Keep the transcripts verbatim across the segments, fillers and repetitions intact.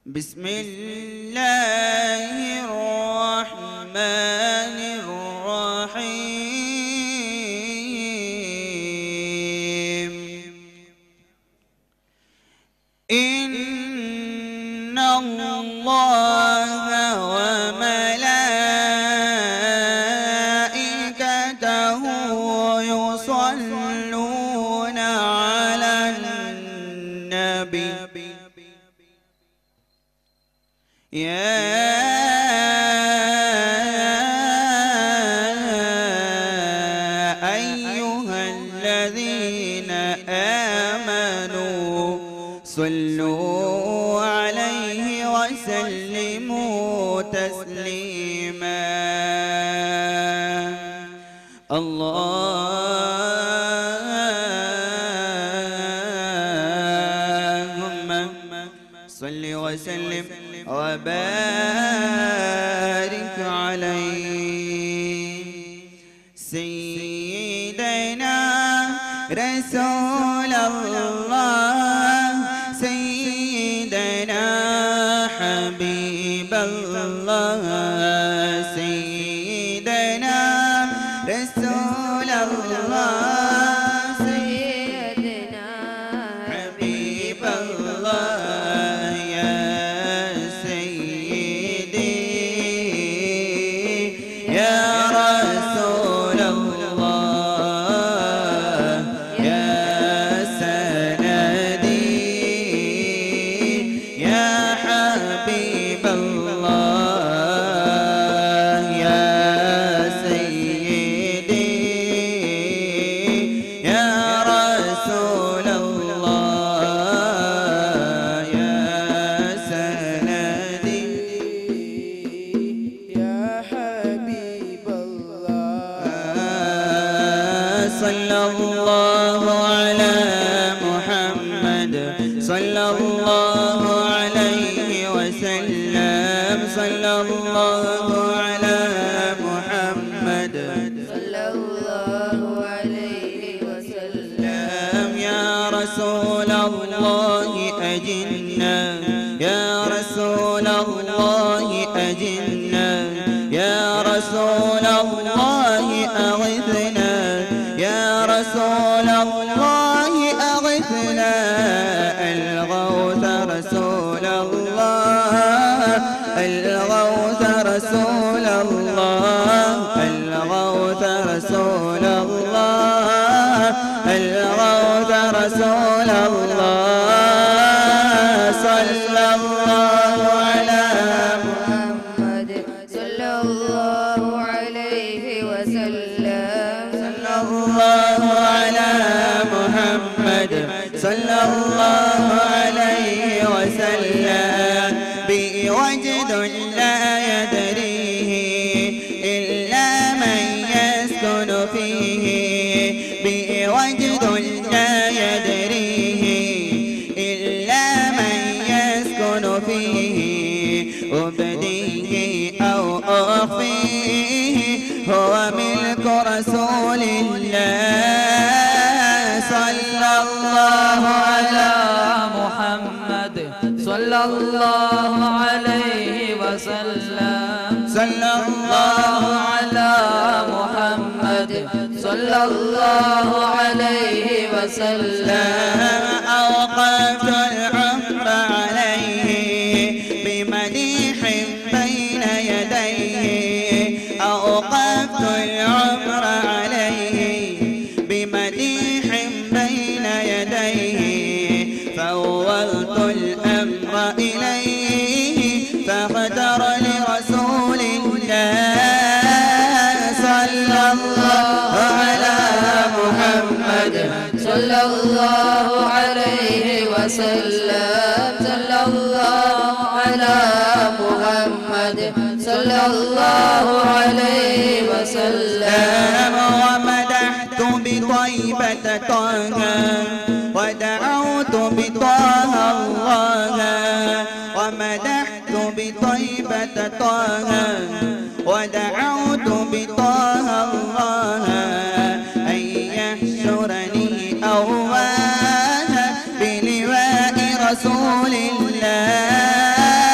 بسم الله الرحمن الرحيم. إن الله وملائكته يصلون على النبي يا أيها الذين آمنوا صلوا عليه وسلموا تسليما. اللهم صل وسلم وبارك عليه. سيدنا رسول الله، سيدنا حبيب الله، سيدنا رسول الله، سيدنا حبيب الله، يا يا رسول الله، يا سندي، يا حبيب الله، يا سيدي، يا رسول الله، يا سندي، يا حبيب صلى الله على محمد، صلى الله عليه وسلم، صلى الله على محمد، صلى الله عليه وسلم. يا رسول الله أجلنا، يا رسول الله أجلنا، يا رسول الله أغثنا، يا رسول الله أغثنا. الغوث رسول الله، الغوث رسول الله، الغوث رسول الله، الغوث رسول الله. صلى الله على محمد، صلى الله عليه وسلم، صلى الله على محمد، صلى الله عليه وسلم. به وجد لا يدريه إلا من يسكن فيه، به وجد لا يدريه إلا من يسكن فيه. أبديه أو أخفيه هو ملك رسول الله. صلى الله على محمد، صلى الله عليه وسلم، صلى الله على محمد، صلى الله عليه وسلم. أوقفت العمر عليه بمديح بين يديه، أوقفت العمر عليه بمديح بين يديه. فوضت الأمر إليه فاختر لرسول الله. صلى الله على محمد، صلى الله عليه وسلم، صلى الله على محمد، صلى الله عليه وسلم. ومدحت بطيبة طه ودعوت بطه الله، ومدحت بطيبة طه ودعوت بطه الله. أن يحشرني أواه بلواء رسول الله.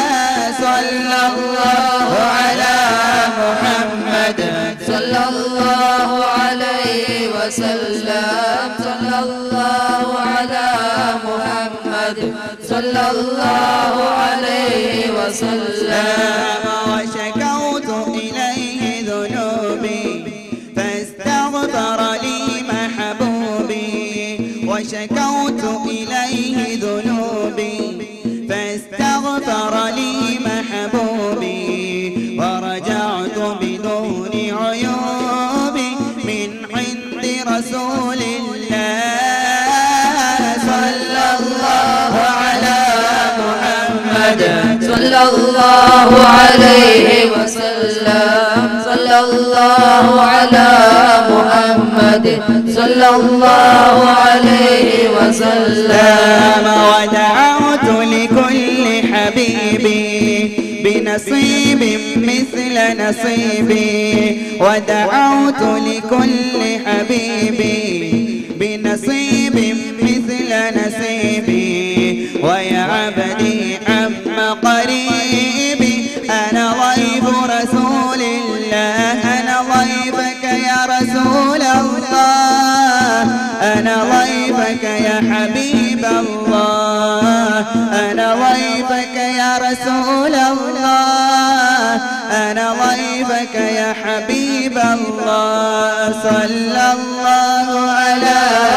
وسلم صلى الله على محمد صلى الله عليه وسلم وشكوت إليه ذنوبي فاستغفر لي محبوبي وشكوت إليه ذنوبي فاستغفر لي محبوبي ورجعت بدون عيوب من عند رسول الله صلى الله على محمد صلى الله عليه وسلم صلى الله على محمد صلى الله عليه وسلم ودعوت لكل حبيبي بنصيب مثل نصيبي ودعوت لكل حبيبي بنصيب مثل نصيبي ويا عبدي عم قريبي أنا ضيف رسول الله أنا ضيفك يا رسول الله أنا ضيفك يا حبيب الله أنا ضيفك يا رسول الله أنا ضيفك يا حبيب الله صلى الله على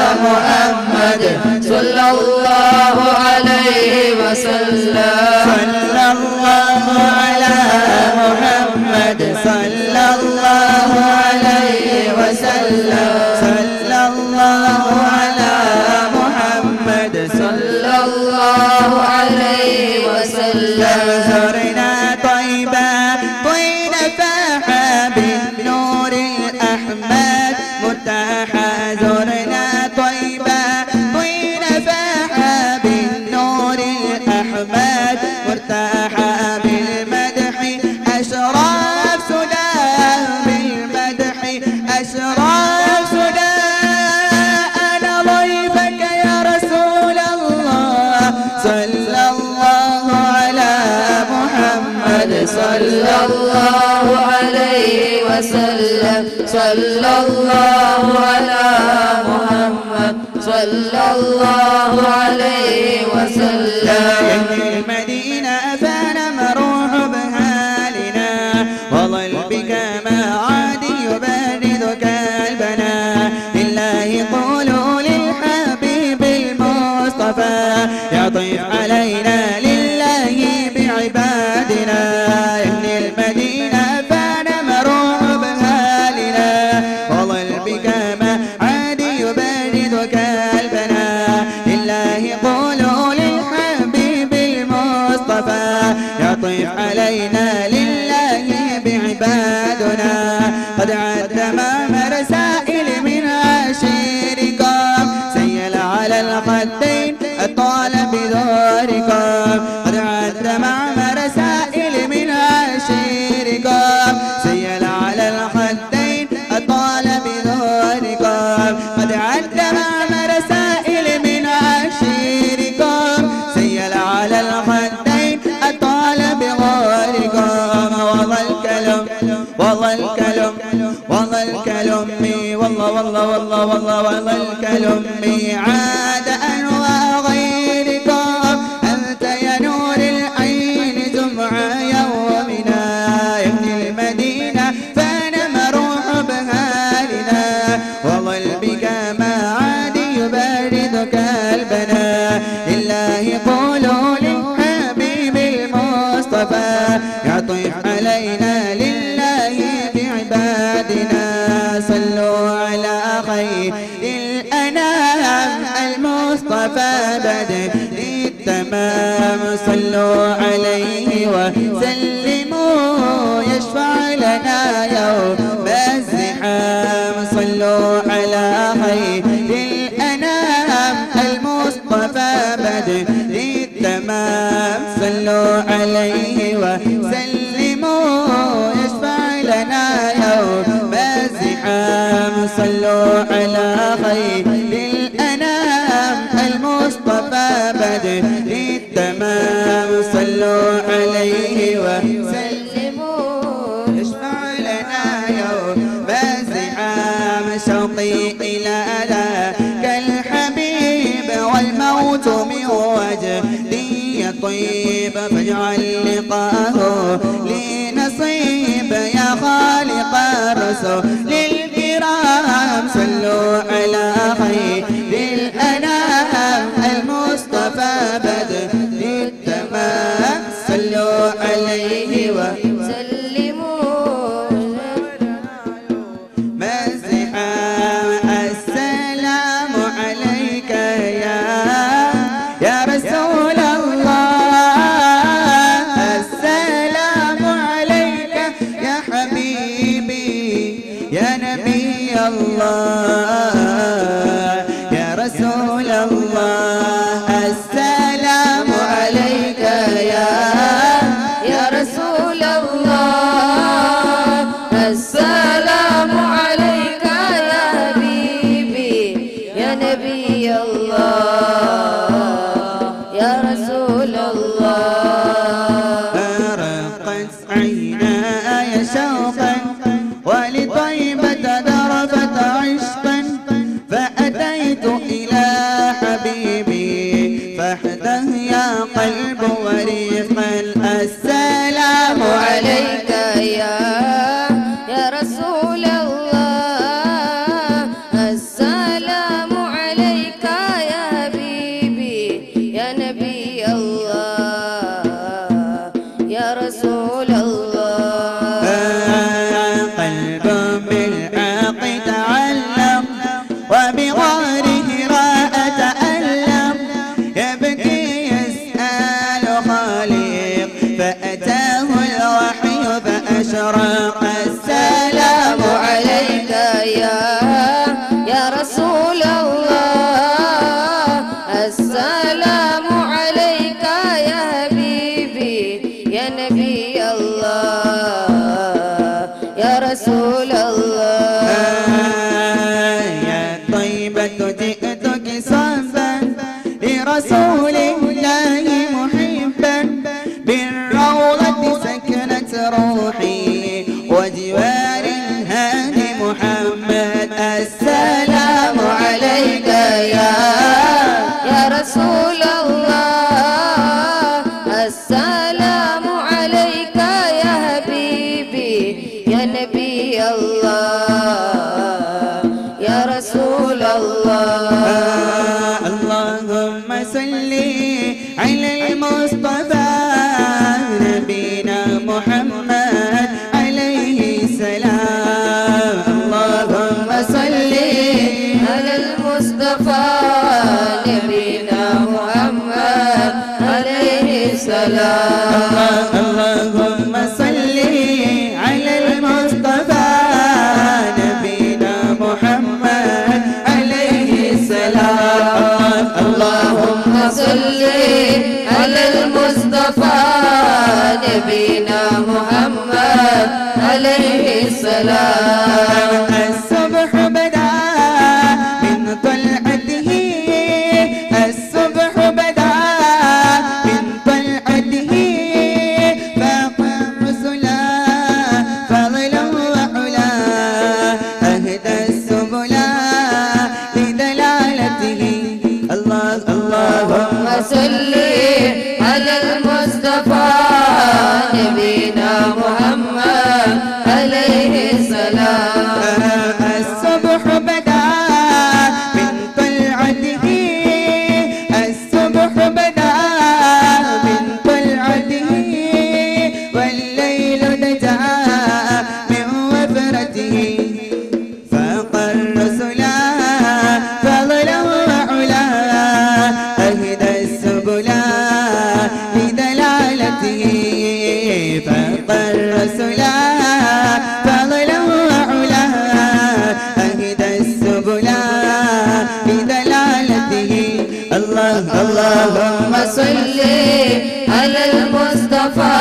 محمد صلى الله عليه وسلم صلى الله على محمد صلى الله عليه وسلم صلى الله على محمد صلى الله عليه وسلم زرنا طيبة طين فاحة بالنور الأحمد مرتاحة زرنا طيبة طين فاحة بالنور الأحمد مرتاحة بالمدح أشراف سداه بالمدح أشراف سداه أنا ضيفك يا رسول الله صلى الله على محمد صلى الله عليه وسلم صلى الله على محمد صلى الله عليه وسلم المدينة أفان مروح بهالنا وظل بك ما عاد يبرد كالبنا لله قولوا للحبيب المصطفى يطيف علينا لله بعبادنا ابن المدينة أفان مروح بهالنا وظل بك ما عاد يبرد كالبنا لله قولوا للحبيب المصطفى يطيف علينا لله بعبادنا قد عد مام رسائل من عشيركم سيل على الخدين الطالب بذوركم قد عد مام رسائل من عشيركم سيل على الخدين الطالب بذوركم قد عد مام رسائل من عشيركم سيل على الخدين الطالب بغوركم وظل كلم وظل كلم وظل كلمي والله والله والله والله وظل كلمي عاد أنوى غيركم أنت يا نور العين جمع يومنا يا ابن المدينة فأنا مروح بهالنا وظل بك ما عاد يبرد كالبنا لله قولوا للحبيب المصطفى يطيف علينا لله بعبادنا صلوا على خير الأنام المصطفى بدر التمام صلوا عليه وسلموا يشفع لنا يوم الزحام صلوا على خير الأنام المصطفى بدر التمام صلوا عليه وسلموا يشفع لنا يوم الزحام صلوا على خير الأنام المصطفى بدر التمام صلوا عليه وسلموا يشفع لنا يوم الزحام شوقي إلى فاجعل لقاه لي نصيب يا خالق الرسل الكرام صلوا على خير الأنام المصطفى بدر التمام صلوا عليه وسلموا مزحا السلام عليك يا يا رسول الله السلام عليك يا حبيبي يا نبي الله يا رسول الله السلام عليك يا يا رسول الله السلام عليك يا حبيبي يا نبي الله يا رسول الله أرقت عيناي شوقا ولطيبة ضربت عشقا فأتيت إلى حبيبي فاحده يا قلب وريقا السلام عليك يا يا رسول الله السلام عليك يا حبيبي يا نبي الله يا رسول الله قلب بالحق تعلم وبغيره راء تألم يبكي يسأل خالق فأتاه الوحي فأشرق السلام عليك يا يا رسول الله السلام عليك يا حبيبي يا نبي الله يا رسول الله يا طيبة جئتك صبا لرسول الله محبا بالروضة سكنت روحي وجوار الهادي محمد السلام عليك يا يا رسول الله السلام عليك يا حبيبي يا نبي الله يا رسول الله اللهم صل على المصطفى نبينا محمد عليه السلام اللهم صل على المصطفى نبينا محمد عليه السلام اللهم صل على المصطفى نبينا محمد عليه السلام اللهم صل على المصطفى نبينا محمد عليه السلام الصبح بدا من طلعته الصبح بدا من طلعته فاق الرسلا فضلا وعلا أهدى السبلا لدلالته الله اللهم صل على المصطفى نبينا محمد عليه السلام الصبح بدا من طلعته الصبح بدا من طلعته والليل دجا من وفرته فاق الرسلا فضلا وعلا أهدى السبلا لدلالته فاق الرسلا فضلا وعلا أهدى السبلا بدلالته الله اللهم صل على المصطفى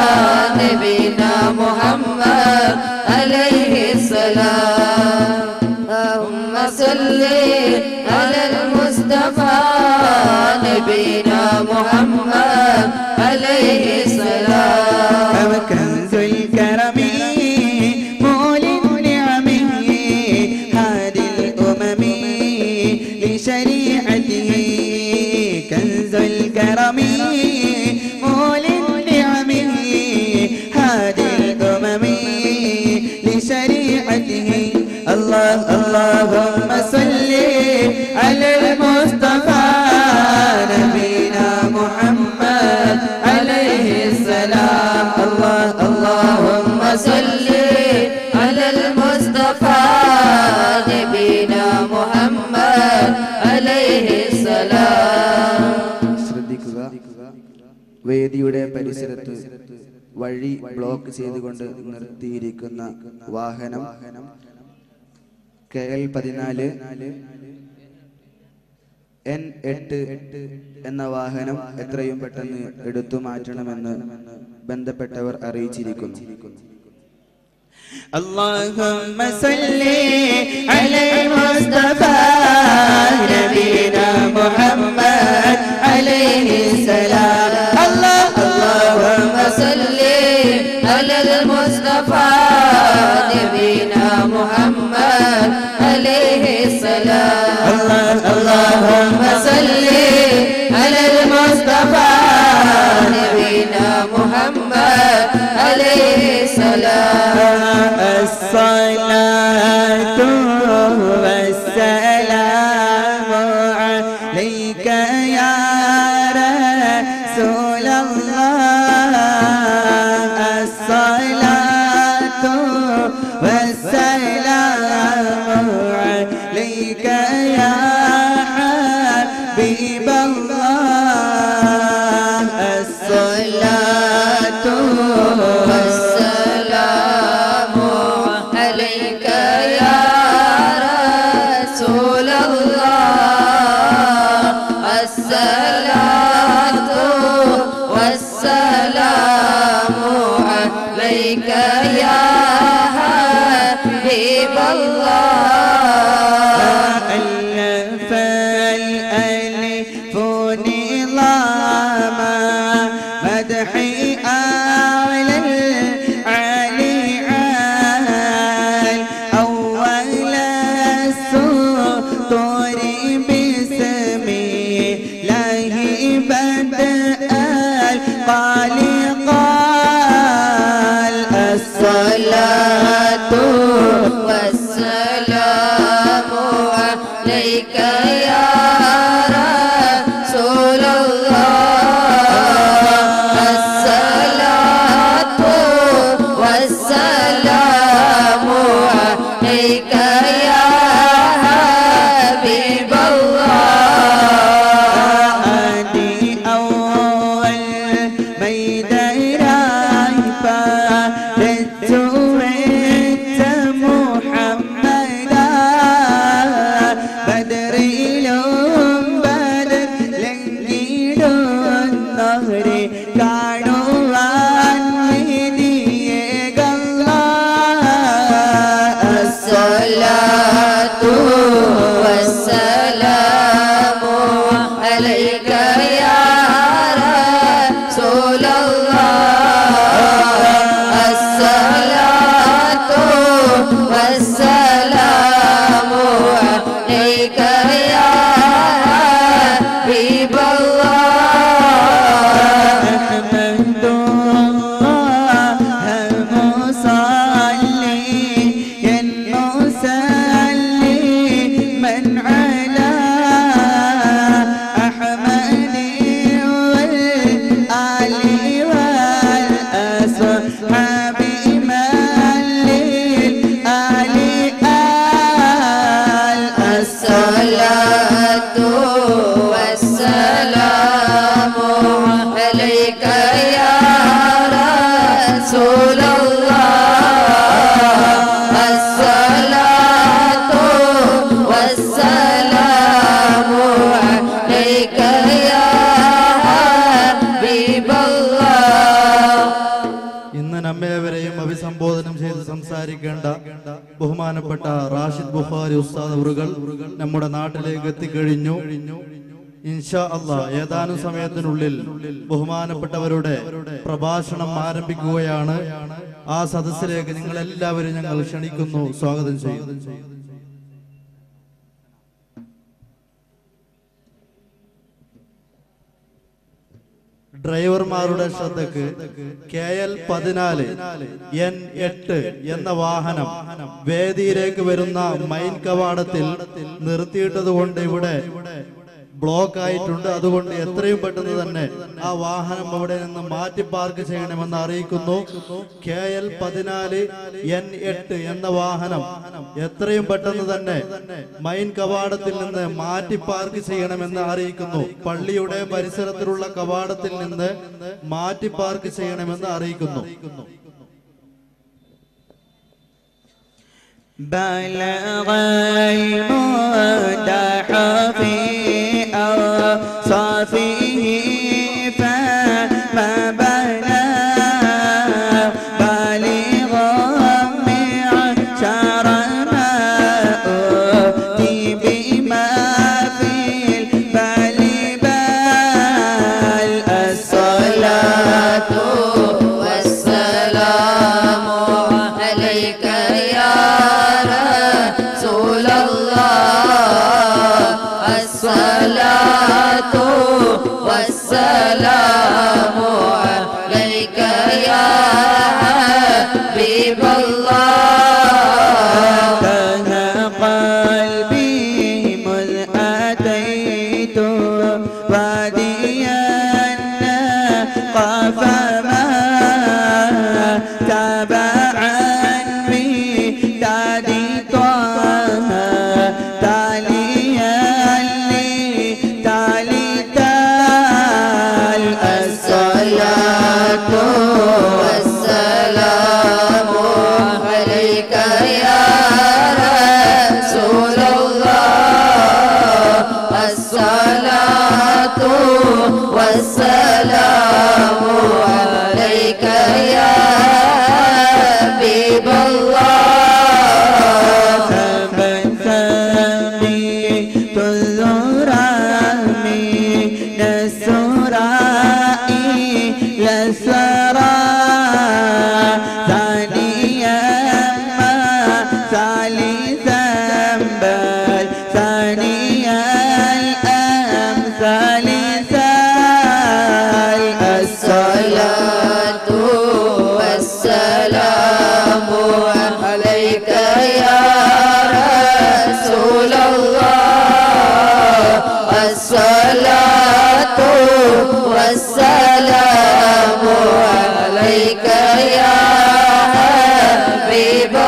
نبينا محمد عليه السلام اللهم صل على المصطفى نبينا محمد عليه السلام كنز الكرم مولي النعم هادي الأمم لشريعته كنز الكرم مولي السلام الله اللهم صل على المصطفى نبينا محمد عليه السلام. ശ്രദ്ധിക്കുക, വേദിയുടെ പരിസരത്ത് വഴി ബ്ലോക്ക് ചെയ്തുകൊണ്ട് നിർത്തിയിരിക്കുന്ന വാഹനം കെ എൽ പതിനാല് എൻ എട്ട് എന്ന വാഹനം എത്രയും പെട്ടെന്ന് എടുത്തു മാറ്റണമെന്ന് ബന്ധപ്പെട്ടവർ അറിയിച്ചിരിക്കുന്നു. اللهم صل على المصطفى نبينا محمد عليه السلام. الله اللهم صل على المصطفى نبينا محمد عليه السلام. اللهم صل على المصطفى نبينا محمد عليه السلام. الصلاة والسلام عليك يا رسول الله. الصلاة والسلام عليك يا حبيب الله. الصلاة والسلام عليك يا رسول الله. الصلاة والسلام عليك يا حبيب الله. ألف الألف نظام مدحي أعلى العلي عال. أول السطور باسم الله بدأ قال قال. الصلاة والسلام عليك يا رسول الله. الصلاة والسلام عليك يا حبيب الله. أني أول ميدان رايفة رجوت محمدا بدريلهم بدر لنجيدون نهري كانوا عن مديق الله. الصلاة والسلام عليك يا رسول الله. الصلاة والسلام عليك يا حبيب الله. أحمد الله مصليا مسلما على أحمد والآل والأصحاب من للآل آل. الصلاة والسلام عليك يا رسول الله. الصلاة والسلام عليك يا حبيب الله. ഇന്ന് നമ്മേവരെയും അഭിസംബോധനം ചെയ്ത് സംസാരിക്കേണ്ട ബഹുമാനപ്പെട്ട റാഷിദ് ബുഖാരി ഉസ്താദ് അവറുകൾ നമ്മുടെ നാട്ടിലേക്ക് എത്തിക്കഴിഞ്ഞു. ഇൻഷാ അല്ലാഹ് ഏതാനും സമയത്തിനുള്ളിൽ ബഹുമാനപ്പെട്ടവരുടെ പ്രഭാഷണം ആരംഭിക്കുകയാണ്. ആ സദസ്സിലേക്ക് നിങ്ങൾ എല്ലാവരും ഞങ്ങൾ ക്ഷണിക്കുന്നു, സ്വാഗതം ചെയ്യുന്നു. ഡ്രൈവർമാരുടെ ശ്രദ്ധക്ക് കെ എൽ പതിനാല് എൻ എട്ട് എന്ന വാഹനം വേദിയിലേക്ക് വരുന്ന മൈൻ കവാടത്തിൽ നിർത്തിയിട്ടത് കൊണ്ട് ഇവിടെ ബ്ലോക്ക് ആയിട്ടുണ്ട്. അതുകൊണ്ട് എത്രയും പെട്ടെന്ന് തന്നെ ആ വാഹനം അവിടെ നിന്ന് മാറ്റി പാർക്ക് ചെയ്യണമെന്ന് അറിയിക്കുന്നു. കെ എൽ പതിനാല് എൻ എട്ട് എന്ന വാഹനം എത്രയും പെട്ടെന്ന് തന്നെ മൈൻ കവാടത്തിൽ നിന്ന് മാറ്റി പാർക്ക് ചെയ്യണമെന്ന് അറിയിക്കുന്നു. പള്ളിയുടെ പരിസരത്തിലുള്ള കവാടത്തിൽ നിന്ന് മാറ്റി പാർക്ക് ചെയ്യണമെന്ന് അറിയിക്കുന്നു. بلغ المدح في أوصافه فما بلغ بالغا معشر ما أوتي بما في البال بال الصلاة والسلام عليك يا رسول الله. الصلاة والسلام عليك يا حبيب الله. كان قلبي مذ أتيت واديا قاف ما تبعا بدادي طه تاليا لي تالي تال الصلاة والسلام عليك يا رسول الله. الصلاة والسلام عليك يا حبيب الله. فبسميت الذرامي نسرائي لسرى ثانيا ما ثالثا بل ثانيا الأمثال ثال الصلاة والسلام عليك يا رسول الله. الصلاة والسلام عليك يا حبيب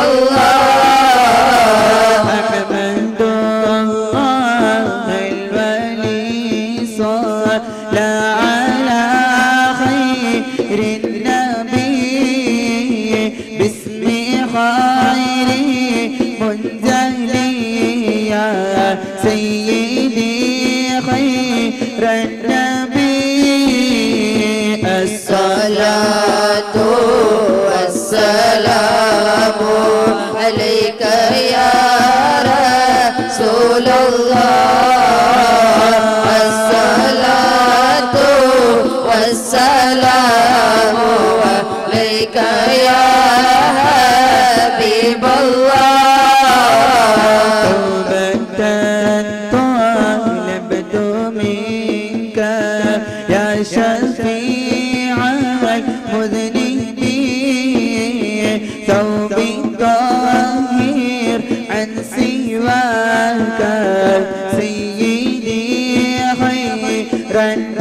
الله. أحمد الله الولي صلى على خير النبي باسم خير منزل يا سيدي خير النبي. الصلاة والسلام عليك يا رسول الله. الصلاة والسلام عليك يا حبيب الله. توبة طلبت منك يا شفيع المذنبين ثوبي طاهر عن سواك سيدي خير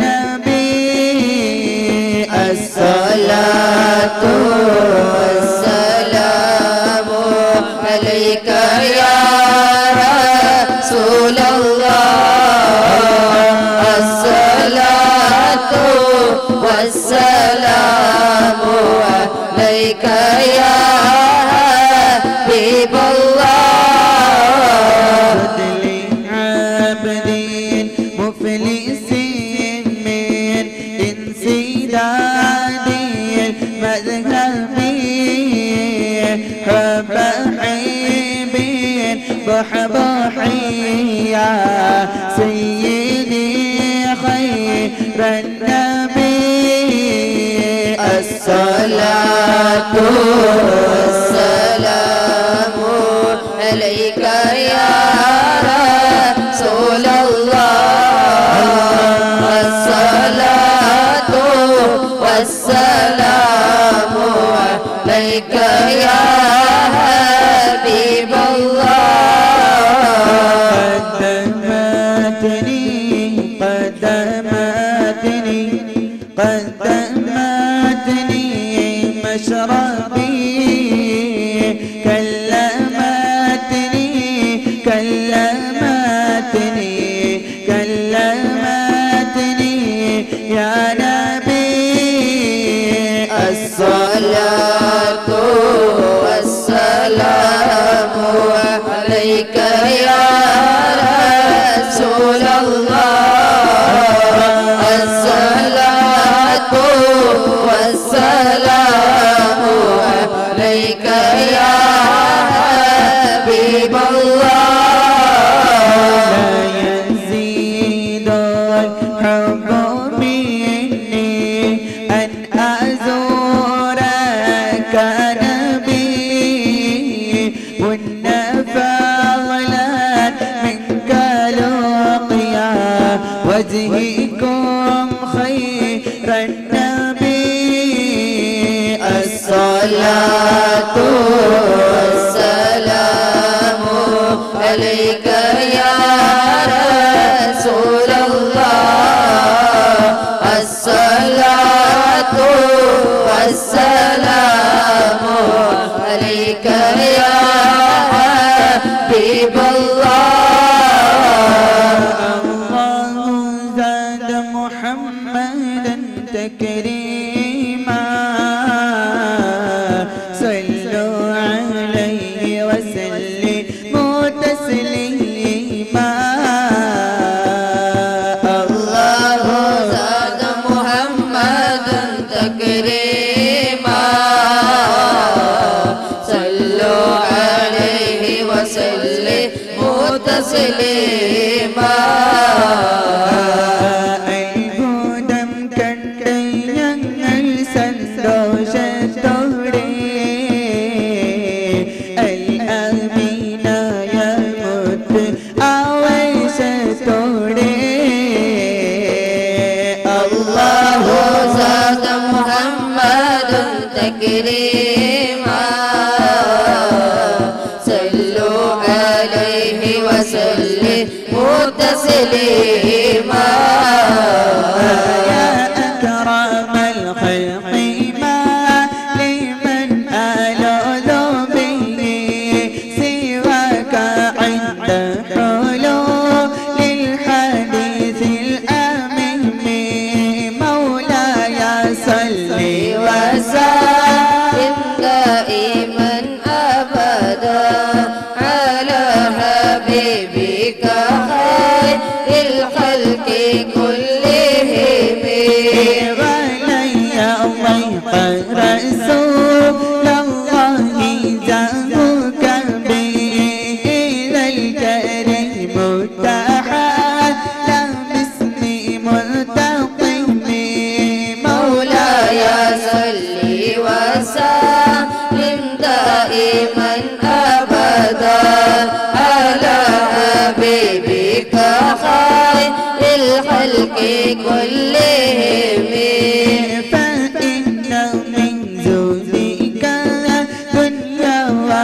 النبي. الصلاة والسلام عليك يا رسول الله. الصلاة والسلام عليك يا حبيب الله. عبد مفلس من انسداد المذهب حب حبيب بحبحي يا سيدي خير النبي. الصلاة والسلام عليك يا رسول الله. الصلاة والسلام عليك يا حبيب الله. قدمتني الصلاة والسلام عليك يا رسول الله الصلاة والسلام عليك يا حبيب الله وجهكم خير النبي الصلاة والسلام عليك يا رسول الله الصلاة والسلام عليك يا حبيب الله تكريما صلوا عليه وسلموا تسليما الله زاد محمدا تكريما صلوا عليه وسلموا تسليما تكريما صلوا عليه وسلموا تسليما يا أكرم الخلق ما لمن ألوذ به سواك عند حلول الحديث الأمين مولاي صل وسلم دائما أبدا على حبيبك خير الخلق كلهم ولي ضيق رسول الله جاءك به إلى الكريم تحلى باسم منتقم مولاي صل وسلم دائما أبدا على حبيبك خير الخلق كلهم فإن من زودك دنيا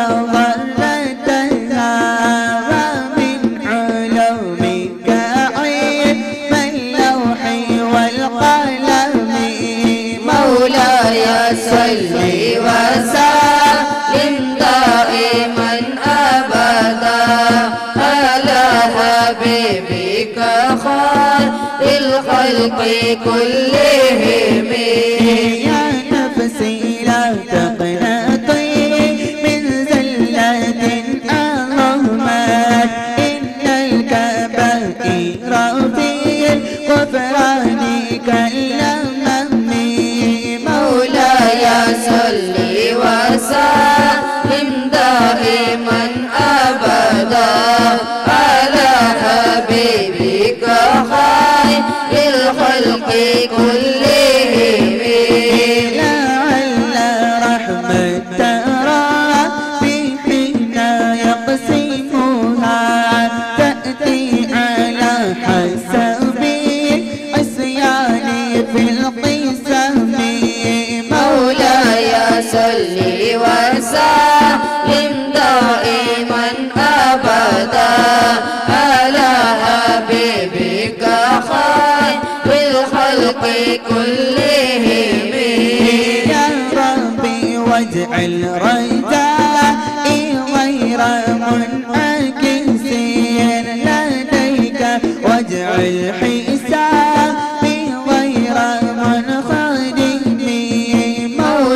وضرتها ومن علومك علم اللوح والقلم مولاي صل وسلم دائما أبدا على حبيبك خير الخلق كلهم يا نفسي لا تقنطي من زلة أهمت إن الكبائر في الغفران كالأمم مولاي صل وسلم دائما أبدا على حبيبك خير الخلق كلهم لعل رحمة ربي حين يقسمها تأتي على حسب العصيان في القسم مولاي صل وسلم دائما أبدا على حبيبك خير الخلق كلهم يا ربي واجعل رجائي غير منعكس لديك واجعل حسابي غير منخدم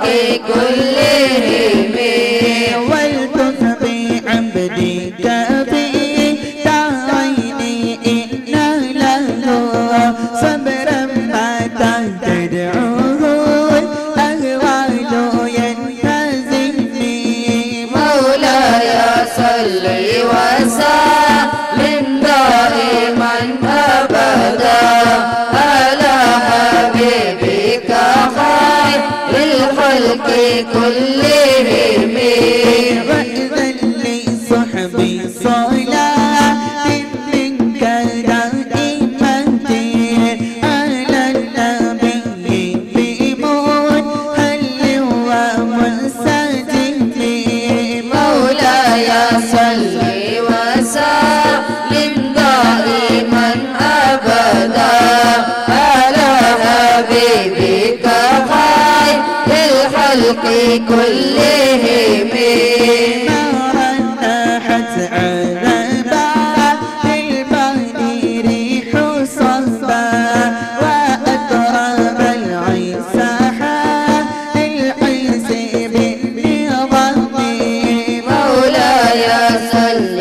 كلهم والتف بعبدك في دارين إن له صبرا متى تدعوه الأهوال ينهزمني مولاي صل وسلم دائما أبدا على حبيبك خير الخلق كلهم وإذا لصحبي صلاة منك دائمة على النبي بمنهل ومنسجم مولاي صل وسلم دائما أبدا على حبيبك خير الخلق كلهم نارا ناحت على باب البحر ريح صبا وأتراب العيسى للعيس بالنظام مولاي صل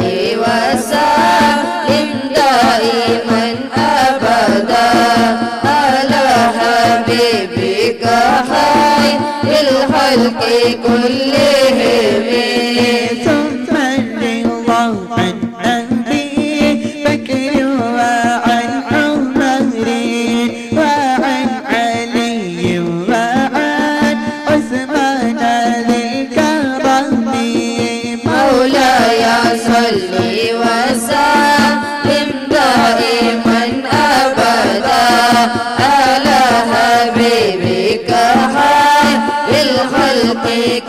وسلم دائما أبدا على حبيبك خير الخلق كلهم ثم الرضا عن أبي بكر وعن عمر وعن علي وعن عثمان ذي الكرم مولاي صل وسلم دائما أبدا على حبيبك خير الخلق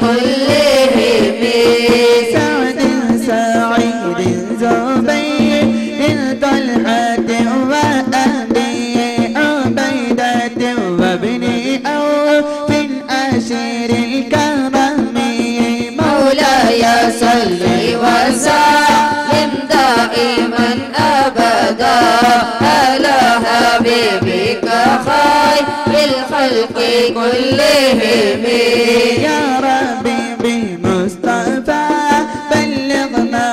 كلهم سعد سعيد زبير من طلحة وأبي عبيدة وابن عوف أشير الكرم مولاي صل وسلم دائما أبدا على حبيبك خير الخلق كلهم يا ربي بالمصطفى بلغ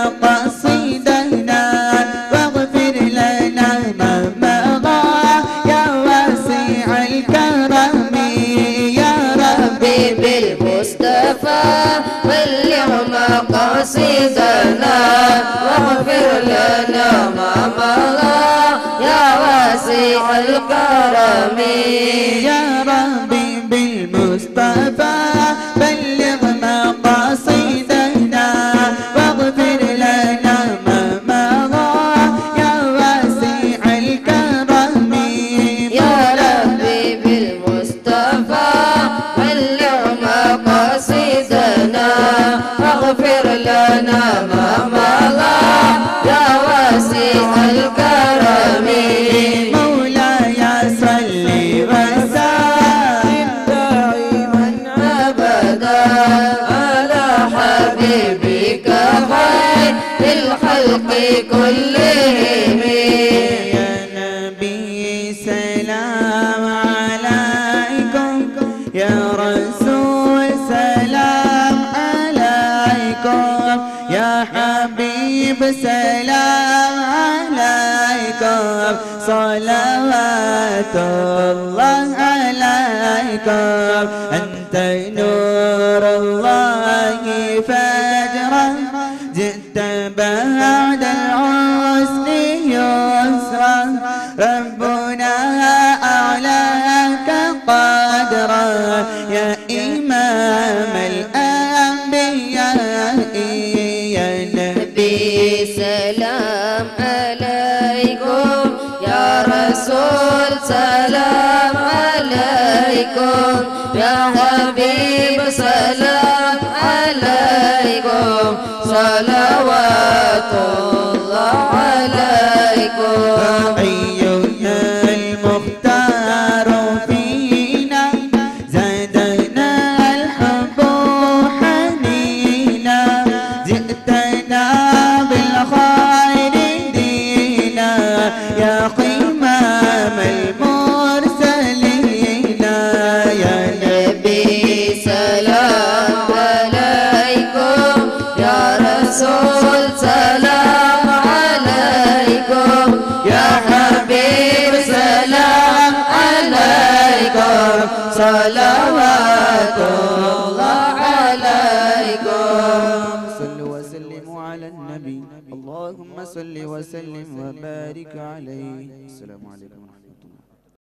مقاصدنا واغفر لنا ما مضى يا واسع الكرم يا ربي بالمصطفى بلغ مقاصدنا واغفر لنا ما مضى يا واسع الكرم يا ربي بالمصطفى بلغ مقاصدنا واغفر لنا ما مضى يا واسع الكرم يا ربي بالمصطفى بلغ مقاصدنا واغفر لنا ما مضى يا واسع الكرم مولاي صل وسلم دائما أبدا على حبيبك خير الخلق كلهم يا نبي سلام عليكم يا رسول سلام عليكم يا حبيب سلام عليكم صلوات الله عليكم أنت نور الله فجرا جئت بعد العسر يسرا ربنا أعلاك قدرا يا إمام الأنبياء يا نبي سلام عليكم يا رسول سلام عليكم يا حبيب سلام عليكم صلوات الله عليكم أيها المختار فينا زادنا الحب حنينا جئتنا بالخير دينا يا قمام المرسلين يا نبي سلام رسول سلام عليكم يا حبيب سلام عليكم صلوات الله عليكم. صلوا وسلموا على النبي اللهم صل وسلم وبارك عليه. السلام عليكم ورحمة الله.